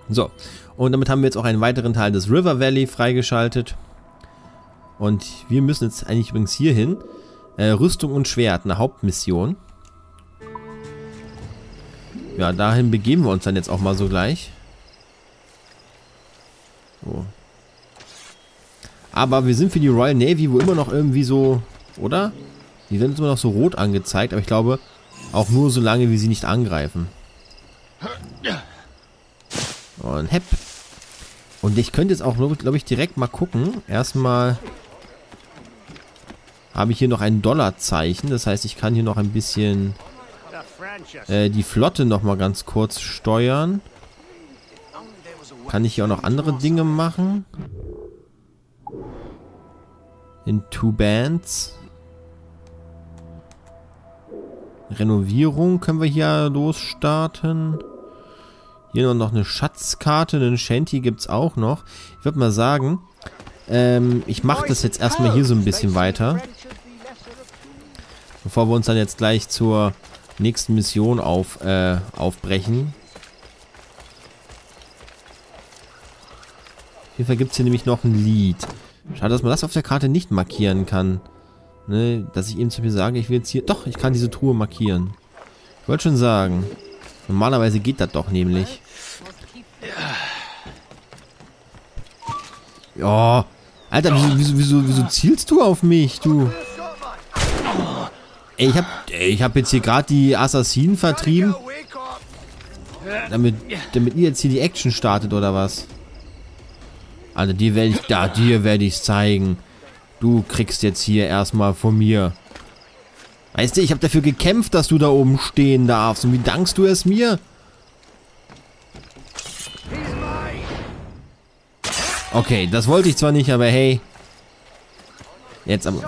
So, und damit haben wir jetzt auch einen weiteren Teil des River Valley freigeschaltet. Und wir müssen jetzt eigentlich übrigens hier hin. Rüstung und Schwert, eine Hauptmission. Ja, dahin begeben wir uns dann jetzt auch mal so gleich. So. Aber wir sind für die Royal Navy wohl immer noch irgendwie so, oder? Die werden immer noch so rot angezeigt, aber ich glaube auch nur so lange, wie sie nicht angreifen. Und hepp. Und ich könnte jetzt auch, glaube ich, direkt mal gucken. Erstmal habe ich hier noch ein Dollarzeichen. Das heißt, ich kann hier noch ein bisschen die Flotte noch mal ganz kurz steuern. Kann ich hier auch noch andere Dinge machen? In 2 Bands. Renovierung können wir hier losstarten. Hier noch eine Schatzkarte, einen Shanty gibt es auch noch. Ich würde mal sagen, ich mache das jetzt erstmal hier so ein bisschen weiter. Bevor wir uns dann jetzt gleich zur nächsten Mission aufbrechen. Auf jeden Fall gibt es hier nämlich noch ein Lied. Schade, dass man das auf der Karte nicht markieren kann. Ne, dass ich eben zu mir sage, ich will jetzt hier... Doch, ich kann diese Truhe markieren. Ich wollte schon sagen. Normalerweise geht das doch nämlich. Ja. Alter, wieso zielst du auf mich, du? Ey, ich hab jetzt hier gerade die Assassinen vertrieben. Damit ihr jetzt hier die Action startet, oder was? Alter, dir werde ich's zeigen. Du kriegst jetzt hier erstmal von mir. Weißt du, ich habe dafür gekämpft, dass du da oben stehen darfst. Und wie dankst du es mir? Okay, das wollte ich zwar nicht, aber hey. Jetzt aber.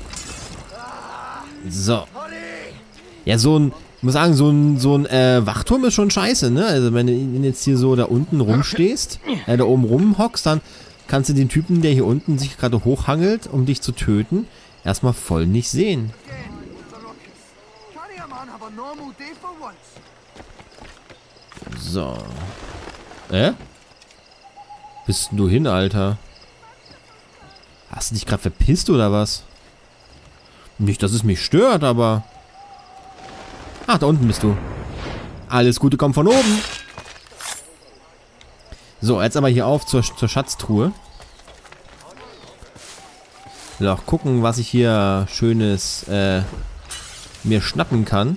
So. Ja, ich muss sagen, so ein Wachturm ist schon scheiße, ne? Also wenn du jetzt hier so da unten rumstehst, da oben rumhockst, dann kannst du den Typen, der hier unten sich gerade hochhangelt, um dich zu töten, erstmal voll nicht sehen. So. Bist denn du hin, Alter? Hast du dich gerade verpisst oder was? Nicht, dass es mich stört, aber... Ach, da unten bist du. Alles Gute kommt von oben. So, jetzt aber hier auf zur Schatztruhe. Will auch gucken, was ich hier Schönes mir schnappen kann.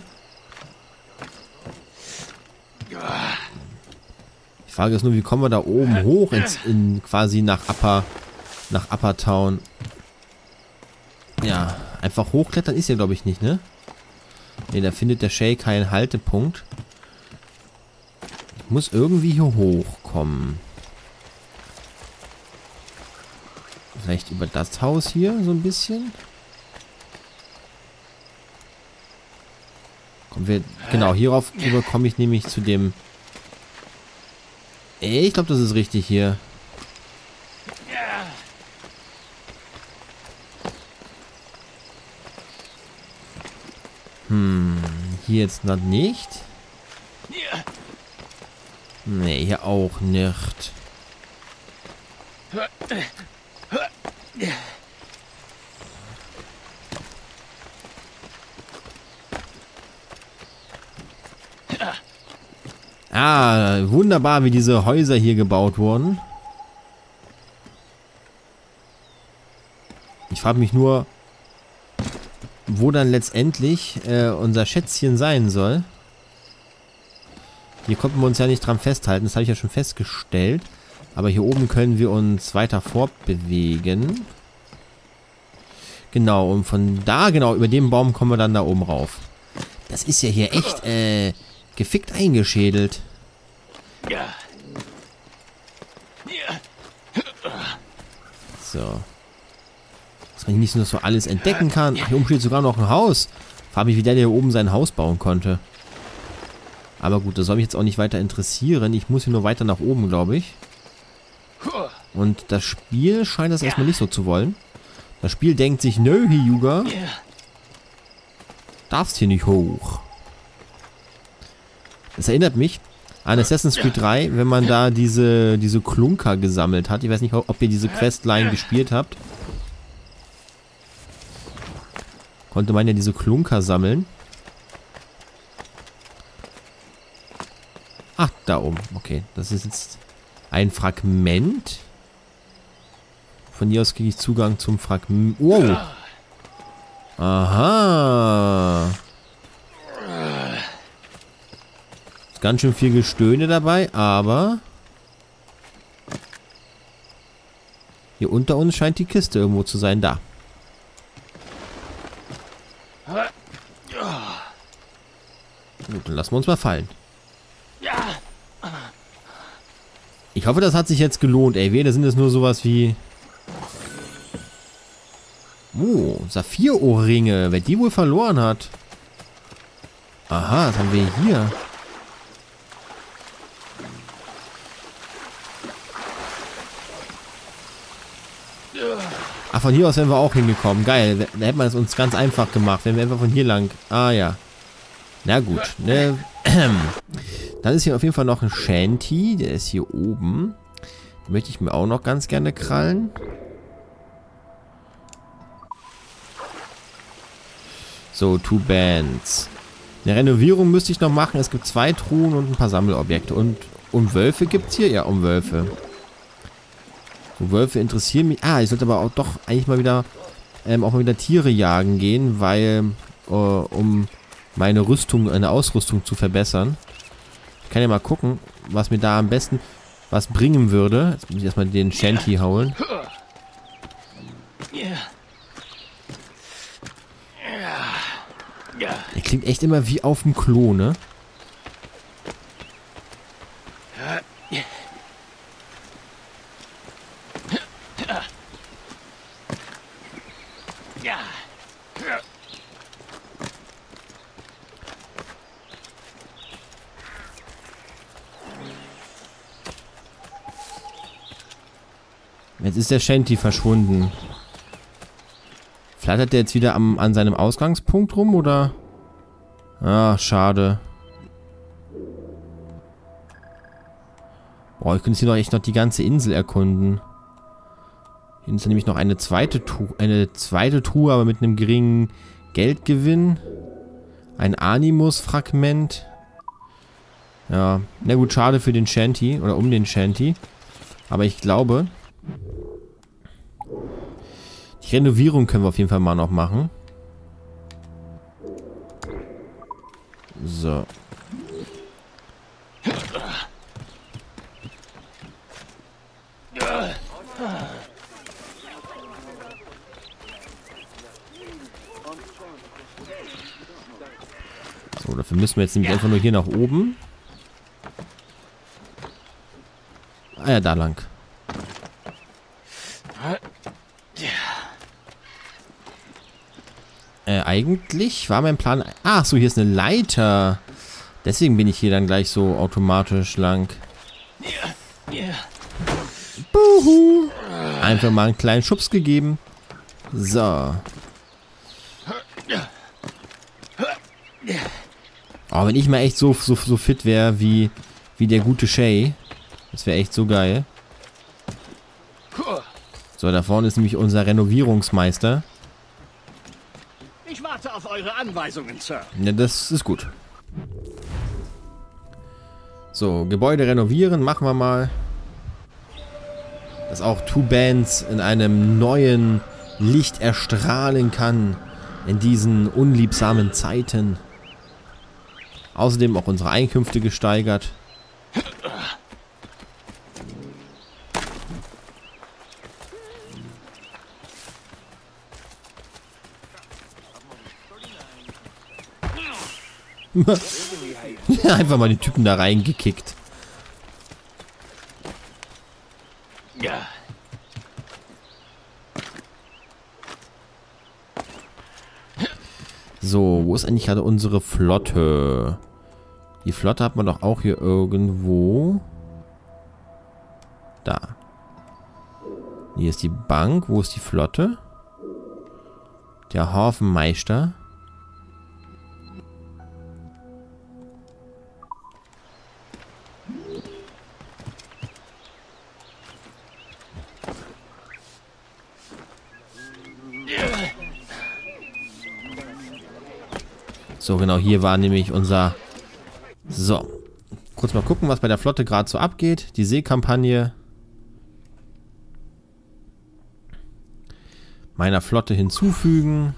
Die Frage ist nur, wie kommen wir da oben hoch quasi nach Upper Town. Ja, einfach hochklettern ist ja, glaube ich, nicht, ne? Ne, da findet der Shay keinen Haltepunkt. Ich muss irgendwie hier hochkommen. Vielleicht über das Haus hier so ein bisschen. Kommen wir, genau, hierauf komme ich nämlich zu dem... Ich glaube, das ist richtig hier. Hier jetzt noch nicht. Nee, hier auch nicht. Ah, wunderbar, wie diese Häuser hier gebaut wurden. Ich frage mich nur, wo dann letztendlich unser Schätzchen sein soll. Hier konnten wir uns ja nicht dran festhalten, das habe ich ja schon festgestellt. Aber hier oben können wir uns weiter fortbewegen. Genau, und von da, genau, über den Baum kommen wir dann da oben rauf. Das ist ja hier echt, gefickt eingeschädelt. So. Dass man hier nicht nur so alles entdecken kann. Ach, hier oben steht sogar noch ein Haus. Frag mich, wie der hier oben sein Haus bauen konnte. Aber gut, das soll mich jetzt auch nicht weiter interessieren. Ich muss hier nur weiter nach oben, glaube ich. Und das Spiel scheint das erstmal nicht so zu wollen. Das Spiel denkt sich, nö, Hyuga. Darfst hier nicht hoch. Das erinnert mich An Assassin's Creed 3, wenn man da diese Klunker gesammelt hat. Ich weiß nicht, ob ihr diese Questline gespielt habt. Konnte man ja diese Klunker sammeln. Ach, da oben. Okay, das ist jetzt ein Fragment. Von hier aus kriege ich Zugang zum Fragment. Oh! Aha! Ist ganz schön viel Gestöhne dabei, aber hier unter uns scheint die Kiste irgendwo zu sein. Da. Gut, dann lassen wir uns mal fallen. Ich hoffe, das hat sich jetzt gelohnt, ey. Wehe, da sind jetzt nur sowas wie... Oh, Saphirohrringe. Wer die wohl verloren hat. Aha, was haben wir hier? Ach, von hier aus wären wir auch hingekommen. Geil, da hätte man es uns ganz einfach gemacht, wenn wir einfach von hier lang... Ah, ja. Na gut, ne... Dann ist hier auf jeden Fall noch ein Shanty. Der ist hier oben. Den möchte ich mir auch noch ganz gerne krallen. So, 2 Bands. Eine Renovierung müsste ich noch machen. Es gibt 2 Truhen und ein paar Sammelobjekte. Und Wölfe gibt es hier? Ja, Wölfe. So, Wölfe interessieren mich. Ah, ich sollte aber auch doch eigentlich mal wieder Tiere jagen gehen, weil um meine Rüstung, eine Ausrüstung zu verbessern. Ich kann ja mal gucken, was mir da am besten was bringen würde. Jetzt muss ich erstmal den Shanty holen. Der klingt echt immer wie auf dem Klo, ne? Jetzt ist der Shanty verschwunden. Flattert der jetzt wieder an seinem Ausgangspunkt rum, oder? Ah, schade. Boah, ich könnte hier doch echt noch die ganze Insel erkunden. Hier ist nämlich noch eine zweite Truhe, aber mit einem geringen Geldgewinn. Ein Animus-Fragment. Ja, na gut, schade für den Shanty, oder um den Shanty. Aber ich glaube... Die Renovierung können wir auf jeden Fall mal noch machen. So. So, dafür müssen wir jetzt nämlich einfach nur hier nach oben. Ah ja, da lang. Eigentlich war mein Plan... Ach so, hier ist eine Leiter. Deswegen bin ich hier dann gleich so automatisch lang. Buhu. Einfach mal einen kleinen Schubs gegeben. So. Oh, wenn ich mal echt so fit wäre wie der gute Shay. Das wäre echt so geil. So, da vorne ist nämlich unser Renovierungsmeister. Ich warte auf eure Anweisungen, Sir. Ja, das ist gut. So, Gebäude renovieren, machen wir mal. Dass auch 2 Bands in einem neuen Licht erstrahlen kann. In diesen unliebsamen Zeiten. Außerdem auch unsere Einkünfte gesteigert. Einfach mal die Typen da reingekickt. Ja. So, wo ist eigentlich gerade unsere Flotte? Die Flotte hat man doch auch hier irgendwo. Da. Hier ist die Bank. Wo ist die Flotte? Der Hafenmeister. So, genau, hier war nämlich unser... So. Kurz mal gucken, was bei der Flotte gerade so abgeht. Die Seekampagne. Meiner Flotte hinzufügen.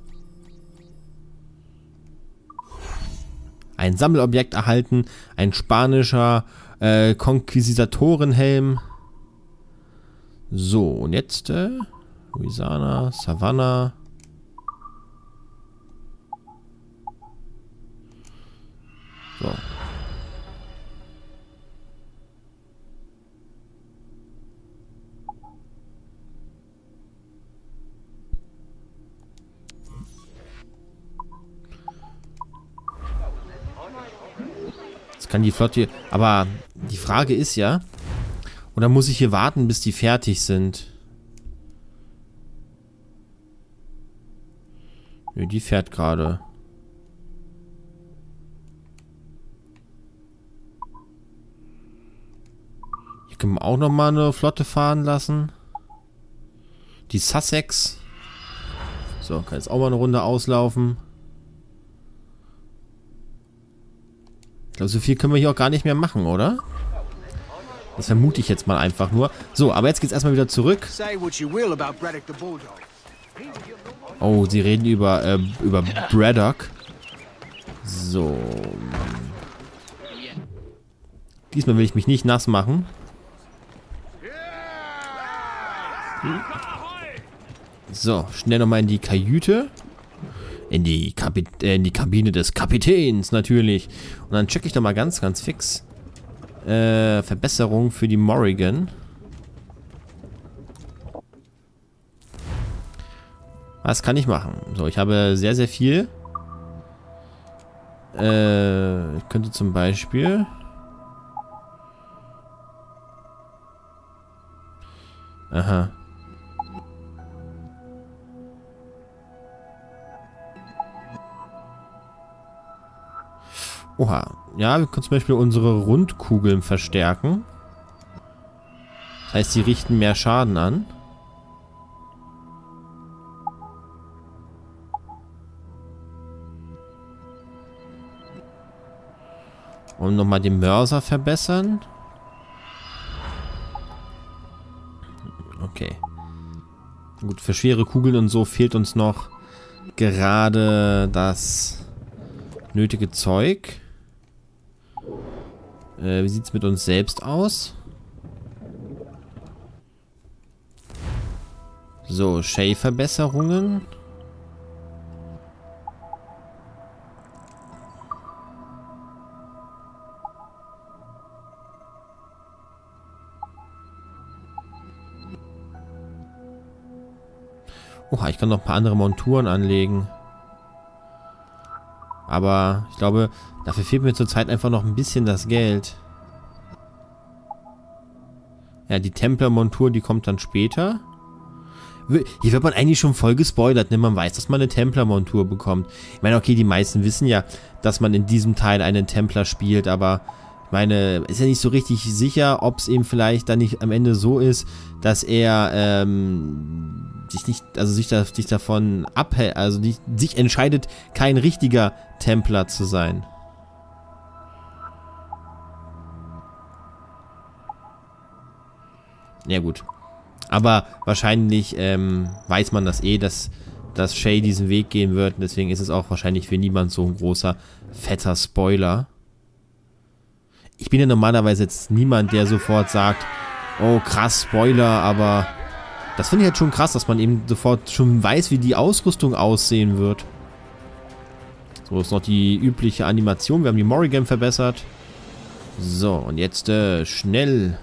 Ein Sammelobjekt erhalten. Ein spanischer Konquisitorenhelm. So, und jetzt Louisiana, Savannah. So. Jetzt kann die Flotte... Aber die Frage ist ja... Oder muss ich hier warten, bis die fertig sind? Nö, die fährt gerade. Hier können wir auch nochmal eine Flotte fahren lassen. Die Sussex. So, kann jetzt auch mal eine Runde auslaufen. Ich glaube, so viel können wir hier auch gar nicht mehr machen, oder? Das vermute ich jetzt mal einfach nur. So, aber jetzt geht's erstmal wieder zurück. Oh, sie reden über Braddock. So. Diesmal will ich mich nicht nass machen. So, schnell nochmal in die Kajüte. In die Kabine des Kapitäns, natürlich. Und dann checke ich doch mal ganz fix. Verbesserung für die Morrigan. Was kann ich machen? So, ich habe sehr viel. Ich könnte zum Beispiel... Aha. Oha. Ja, wir können zum Beispiel unsere Rundkugeln verstärken. Das heißt, sie richten mehr Schaden an. Und nochmal den Mörser verbessern. Okay. Gut, für schwere Kugeln und so fehlt uns noch gerade das nötige Zeug. Wie sieht es mit uns selbst aus? So, Shay-Verbesserungen. Oha, ich kann noch ein paar andere Monturen anlegen. Aber ich glaube, dafür fehlt mir zurzeit einfach noch ein bisschen das Geld. Ja, die Templer-Montur, die kommt dann später. Hier wird man eigentlich schon voll gespoilert, ne? Man weiß, dass man eine Templer-Montur bekommt. Ich meine, okay, die meisten wissen ja, dass man in diesem Teil einen Templer spielt, aber ich meine, ist ja nicht so richtig sicher, ob es eben vielleicht dann nicht am Ende so ist, dass er sich davon abhält, also sich entscheidet, kein richtiger Templer zu sein. Ja gut. Aber wahrscheinlich weiß man das dass Shay diesen Weg gehen wird. Und deswegen ist es auch wahrscheinlich für niemand so ein großer, fetter Spoiler. Ich bin ja normalerweise jetzt niemand, der sofort sagt, oh krass, Spoiler, aber das finde ich halt schon krass, dass man eben sofort schon weiß, wie die Ausrüstung aussehen wird. So, ist noch die übliche Animation. Wir haben die Morrigan verbessert. So, und jetzt schnell.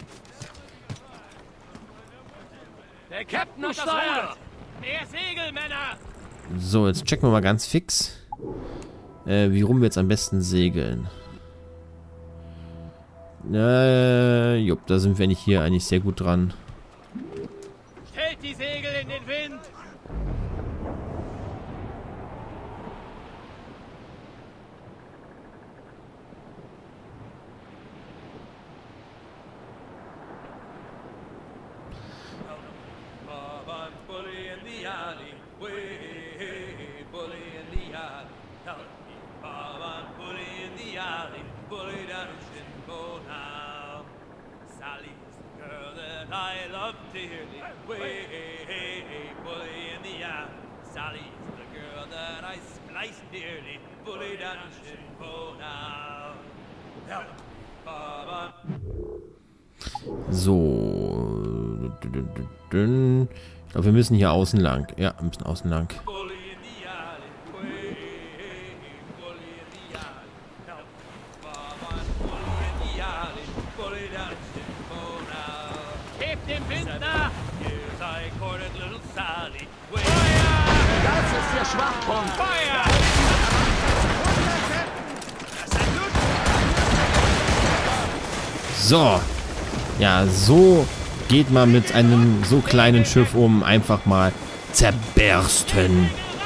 Der Captain hat das Ruder. Mehr Segel, Männer! So, jetzt checken wir mal ganz fix, wie rum wir jetzt am besten segeln. Jupp, da sind wir nicht hier eigentlich sehr gut dran. Stellt die Segel in den Wind! alley, bully down in Shinbo now. Sally's the girl that I love dearly. Way, bully in the alley. Sally's the girl that I splice dearly. Bully down in Shinbo now. Help, Baba. So. Ich glaube, wir müssen hier außen lang. Ja, wir müssen außen lang. Hebt den Wind nach! Das ist Ihr Schwachpunkt. Feuer! So. Ja, so geht man mit einem so kleinen Schiff um. Einfach mal zerbersten.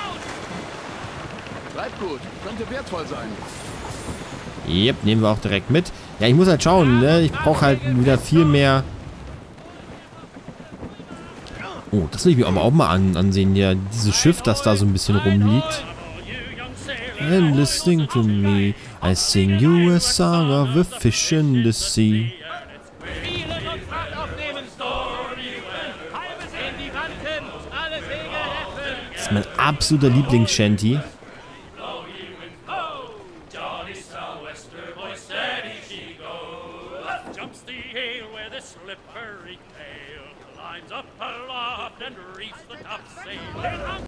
Bleibt gut. Könnte wertvoll sein. Yep, nehmen wir auch direkt mit. Ja, ich muss halt schauen, ne? Ich brauche halt wieder viel mehr... Oh, das will ich mir aber auch mal ansehen. Ja, dieses Schiff, das da so ein bisschen rumliegt. And listening to me, I sing you a song of a fish in the sea. Spielen und Fahrt aufnehmen! Halbes in die Wanten! Alle Segel heffen! Das ist mein absoluter Lieblings-Shanty. Jumps the ale with a slippery tail, climbs up aloft and reefs the topsail.